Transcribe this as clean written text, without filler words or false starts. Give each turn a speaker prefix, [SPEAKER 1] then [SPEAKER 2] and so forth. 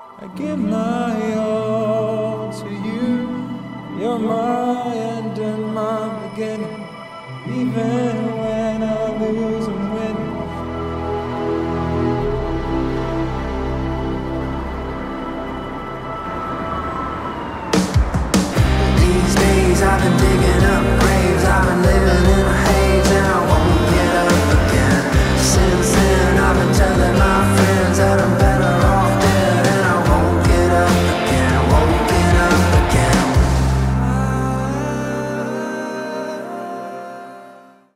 [SPEAKER 1] I give my all to you. You're my end and my beginning, even